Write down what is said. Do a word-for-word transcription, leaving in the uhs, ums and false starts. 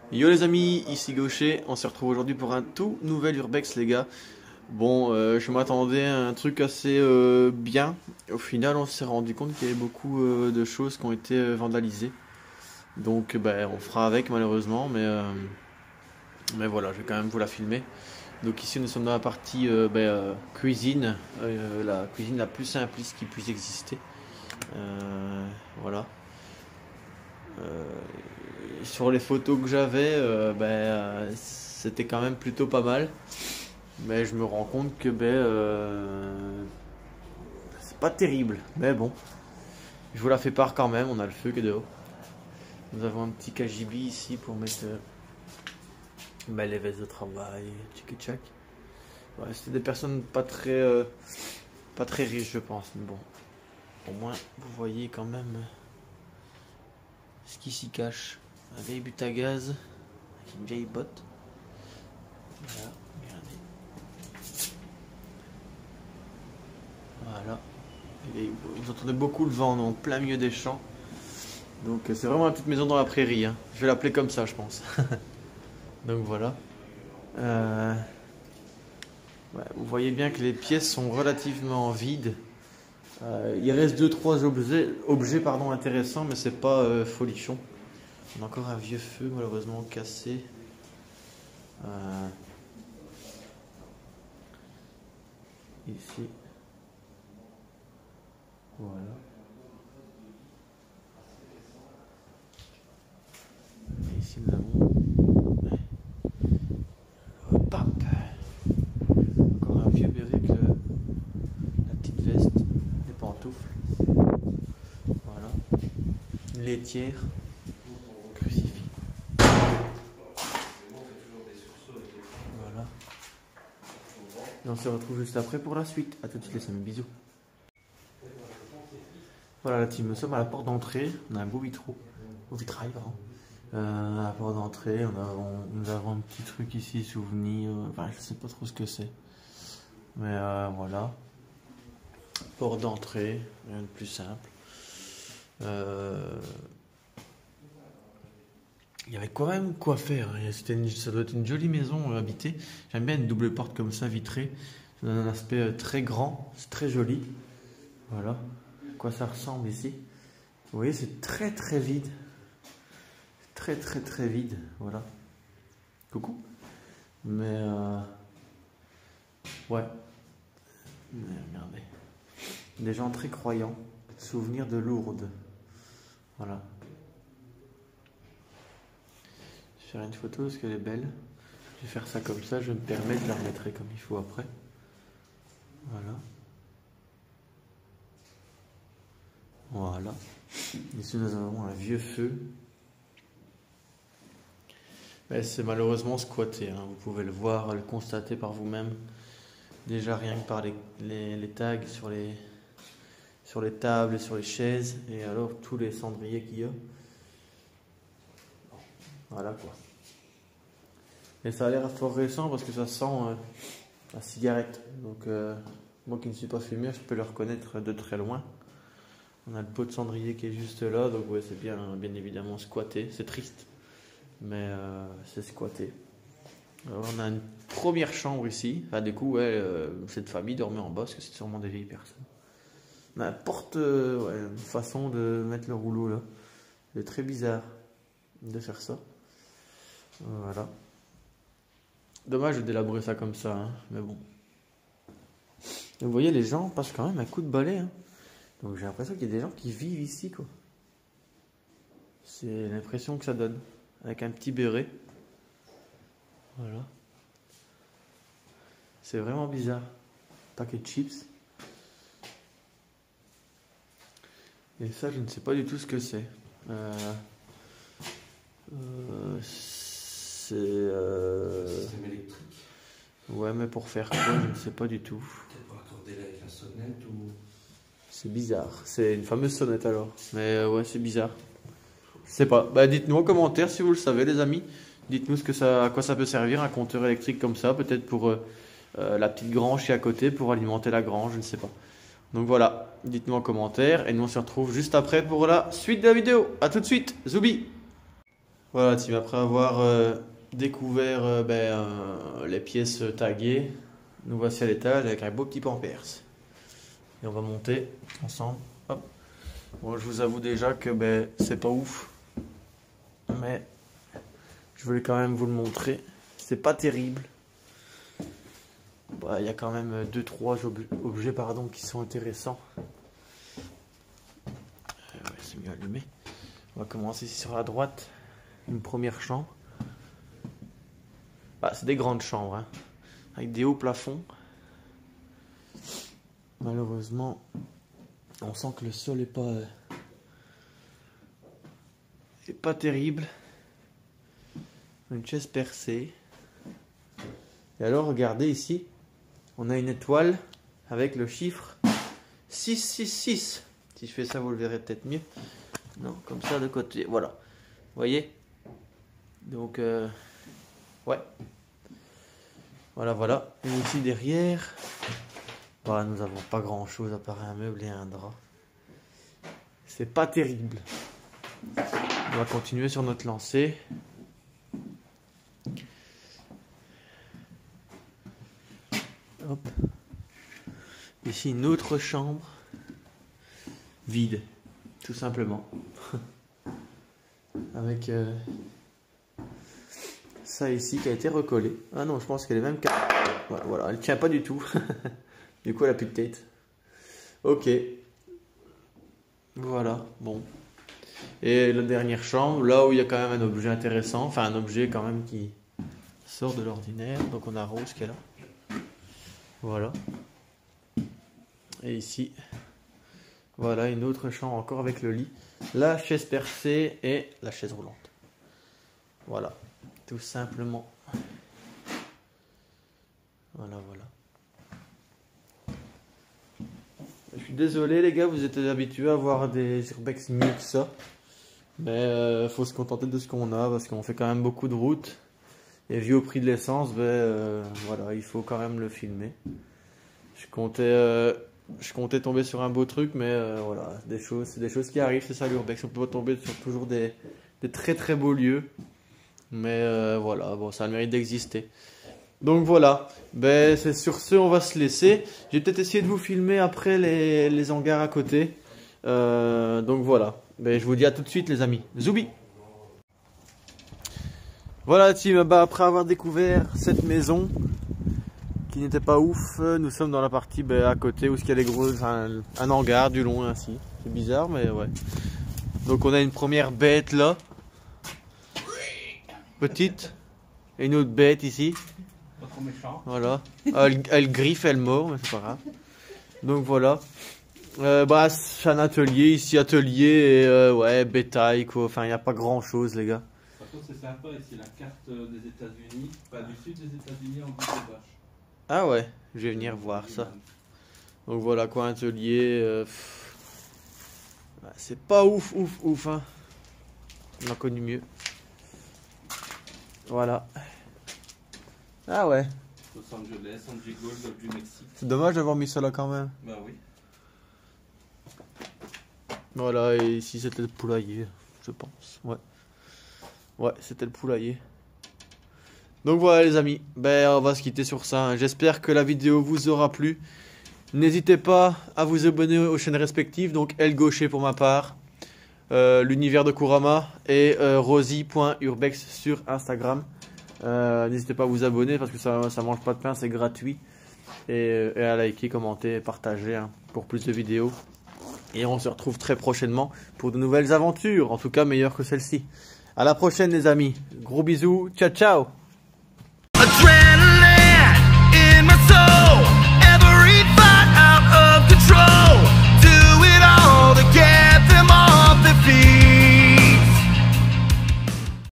Yo les amis, ici Gaucher, on se retrouve aujourd'hui pour un tout nouvel Urbex les gars. Bon, euh, je m'attendais à un truc assez euh, bien. Au final, on s'est rendu compte qu'il y avait beaucoup euh, de choses qui ont été euh, vandalisées. Donc, ben, on fera avec malheureusement, mais, euh, mais voilà, je vais quand même vous la filmer. Donc ici, nous sommes dans la partie euh, ben, euh, cuisine, euh, la cuisine la plus simpliste qui puisse exister. Euh, voilà. Euh, sur les photos que j'avais, euh, ben, euh, c'était quand même plutôt pas mal. Mais je me rends compte que ben, euh, c'est pas terrible. Mais bon, je vous la fais part quand même. On a le feu qui est dehors. Nous avons un petit K G B ici pour mettre euh, ben, les vestes de travail, tchic tchac. Ouais, c'était des personnes pas très, euh, pas très riches, je pense. Mais bon, au moins vous voyez quand même ce qui s'y cache. Un vieille butte à gaz avec une vieille botte. Voilà, regardez. Voilà. Et vous entendez beaucoup le vent, en plein milieu des champs. Donc c'est vraiment une petite maison dans la prairie. Hein. Je vais l'appeler comme ça, je pense. Donc voilà. Euh... Ouais, vous voyez bien que les pièces sont relativement vides. Euh, il reste deux trois objets, objets pardon, intéressants, mais c'est pas euh, folichon. On a encore un vieux feu malheureusement cassé. Euh... Ici. Voilà. Et ici nous avons le pape. Encore un vieux béret avec le... la petite veste, les pantoufles. Voilà. Une laitière. Crucifix. Voilà. Et on se retrouve juste après pour la suite. A tout de suite les amis, bisous. Voilà la team, nous sommes à la porte d'entrée. On a un beau vitraux. Beau vitrail, pardon. Euh, à la porte d'entrée, on a, on, nous avons un petit truc ici, souvenir. Enfin, je sais pas trop ce que c'est. Mais euh, voilà. Porte d'entrée, rien de plus simple. Euh... Il y avait quand même quoi faire. C'était une, ça doit être une jolie maison euh, habitée. J'aime bien une double porte comme ça, vitrée. Ça donne un aspect euh, très grand. C'est très joli. Voilà. À quoi ça ressemble ici. Vous voyez, c'est très très vide. Très très très vide. Voilà. Coucou. Mais euh... ouais. Mais regardez. Des gens très croyants. Souvenir de Lourdes. Voilà. Je vais faire une photo parce qu'elle est belle. Je vais faire ça comme ça. Je vais me permettre, je la remettrai comme il faut après. Voilà. Voilà. Ici nous avons un vieux feu. C'est malheureusement squatté. Hein. Vous pouvez le voir, le constater par vous-même. Déjà rien que par les, les, les tags sur les, sur les tables et sur les chaises. Et alors tous les cendriers qu'il y a. Voilà quoi. Et ça a l'air fort récent parce que ça sent euh, la cigarette. Donc euh, moi qui ne suis pas fumeur, je peux le reconnaître de très loin. On a le pot de cendrier qui est juste là. Donc ouais, c'est bien, bien évidemment squatté. C'est triste. Mais euh, c'est squatté. Alors, on a une première chambre ici. Enfin, du coup, ouais, euh, cette famille dormait en bas parce que c'est sûrement des vieilles personnes. On a une porte, euh, ouais, une façon de mettre le rouleau là. C'est très bizarre de faire ça. Voilà. Dommage de délabrer ça comme ça, hein, mais bon. Et vous voyez, les gens passent quand même un coup de balai. Hein. Donc j'ai l'impression qu'il y a des gens qui vivent ici, quoi. C'est l'impression que ça donne. Avec un petit béret. Voilà. C'est vraiment bizarre. Paquet de chips. Et ça, je ne sais pas du tout ce que c'est. Euh... Euh... C'est... Euh... Système électrique. Ouais, mais pour faire quoi, je ne sais pas du tout. Peut-être pour accorder là avec la sonnette ou... C'est bizarre. C'est une fameuse sonnette alors. Mais euh, ouais, c'est bizarre. Je sais pas. Bah, dites-nous en commentaire si vous le savez, les amis. Dites-nous ce que ça, à quoi ça peut servir, un compteur électrique comme ça. Peut-être pour euh, euh, la petite grange qui est à côté, pour alimenter la grange, je ne sais pas. Donc voilà, dites-nous en commentaire. Et nous, on se retrouve juste après pour la suite de la vidéo. A tout de suite. Zoubi! Voilà, team, après avoir euh, découvert euh, ben, euh, les pièces taguées, nous voici à l'étage avec un beau petit Pampers. Et on va monter ensemble. Hop. Bon, je vous avoue déjà que ben, c'est pas ouf, mais je voulais quand même vous le montrer. C'est pas terrible. Bah, il y a quand même deux trois ob objets pardon, qui sont intéressants. Euh, ouais, c'est mieux allumé. On va commencer ici sur la droite. Une première chambre. Bah, c'est des grandes chambres, hein, avec des hauts plafonds. Malheureusement, on sent que le sol est pas, euh, est pas terrible. Une chaise percée. Et alors, regardez ici, on a une étoile avec le chiffre six six six. Si je fais ça, vous le verrez peut-être mieux. Non, comme ça de côté. Voilà. Vous voyez? Donc, euh, ouais. Voilà, voilà. Et ici derrière, bah, nous n'avons pas grand chose à part un meuble et un drap. C'est pas terrible. On va continuer sur notre lancée. Hop. Ici une autre chambre. Vide. Tout simplement. Avec euh, ça ici qui a été recollé. Ah non, je pense qu'elle est même... Voilà, voilà, elle tient pas du tout. Du coup, elle a plus de tête. Ok. Voilà, bon. Et la dernière chambre, là où il y a quand même un objet intéressant. Enfin, un objet quand même qui sort de l'ordinaire. Donc on a Rose qui est là. Voilà. Et ici, voilà une autre chambre encore avec le lit. La chaise percée et la chaise roulante. Voilà, tout simplement. Voilà, voilà. Je suis désolé les gars, vous êtes habitués à voir des urbex mieux que ça. Mais euh, faut se contenter de ce qu'on a parce qu'on fait quand même beaucoup de routes. Et vu au prix de l'essence, ben euh, voilà, il faut quand même le filmer. Je comptais, euh, je comptais tomber sur un beau truc, mais euh, voilà, des choses, c'est des choses qui arrivent, c'est ça l'urbex. On peut pas tomber sur toujours des, des très très beaux lieux. Mais euh, voilà, bon, ça a le mérite d'exister. Donc voilà, ben, c'est sur ce, on va se laisser. J'ai peut-être essayé de vous filmer après les, les hangars à côté. Euh, donc voilà, ben, je vous dis à tout de suite les amis. Zoubi! Voilà team, bah, après avoir découvert cette maison qui n'était pas ouf, nous sommes dans la partie bah, à côté où il y a les gros, un, un hangar du long ainsi. C'est bizarre mais ouais. Donc on a une première bête là, petite, et une autre bête ici. Pas trop méchant. Voilà, elle, elle griffe, elle mord, mais c'est pas grave. Donc voilà. Euh, bah c'est un atelier ici, atelier et euh, ouais bétail quoi. Enfin il n'y a pas grand chose les gars. C'est sympa ici, la carte des États-Unis, pas du sud des États-Unis en bout de vache. Ah ouais, je vais venir voir ça. Donc voilà quoi, un atelier. Euh, c'est pas ouf, ouf, ouf. Hein. On a connu mieux. Voilà. Ah ouais. Los Angeles, San Diego, le golfe du Mexique. C'est dommage d'avoir mis ça là quand même. Bah oui. Voilà, et ici c'était le poulailler, je pense. Ouais. Ouais, c'était le poulailler. Donc voilà les amis, ben, on va se quitter sur ça. Hein. J'espère que la vidéo vous aura plu. N'hésitez pas à vous abonner aux chaînes respectives. Donc Elle Gaucher pour ma part, euh, l'univers de Kurama et euh, rosie point urbex sur Instagram. Euh, N'hésitez pas à vous abonner parce que ça ça mange pas de pain, c'est gratuit. Et, et à liker, commenter, partager hein, pour plus de vidéos. Et on se retrouve très prochainement pour de nouvelles aventures, en tout cas meilleures que celle-ci. À la prochaine les amis, gros bisous, ciao ciao.